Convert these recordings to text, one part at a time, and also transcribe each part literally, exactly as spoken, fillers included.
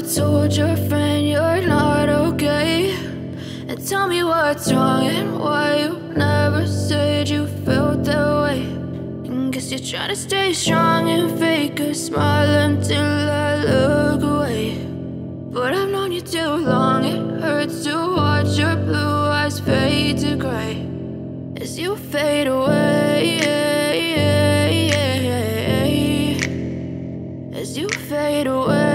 told your friend you're not okay, and tell me what's wrong and why you never said you felt that way. And guess you're trying to stay strong and fake a smile until I look away. But I've known you too long, it hurts to watch your blue eyes fade to gray as you fade away, as you fade away.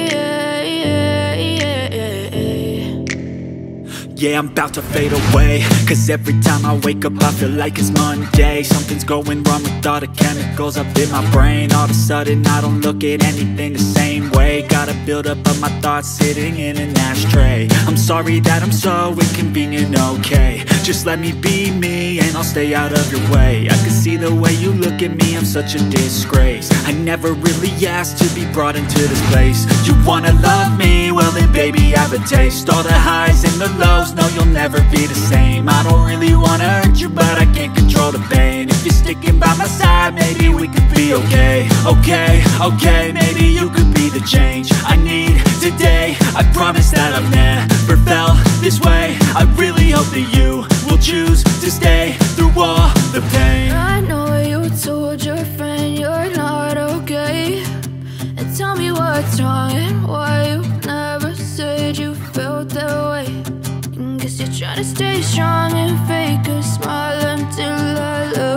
Yeah, I'm about to fade away, cause every time I wake up I feel like it's Monday. Something's going wrong with all the chemicals up in my brain. All of a sudden I don't look at anything the same way. Gotta build up of my thoughts sitting in an ashtray. I'm sorry that I'm so inconvenient, okay. Just let me be me and I'll stay out of your way. I can see the way you look at me, I'm such a disgrace. I never really asked to be brought into this place. You wanna love me? Well then baby, have a taste. All the highs and the lows, no, you'll never be the same. I don't really wanna hurt you, but I can't control the pain. If you're sticking by my side, maybe we could be okay. Okay, okay, maybe you could be the change I need today. I promise that I've never felt this way. I really hope that you will choose to stay through all the pain. I know you told your friend you're not okay, and tell me what's wrong and why you never said you felt that way. Guess you're trying to stay strong and fake a smile until I look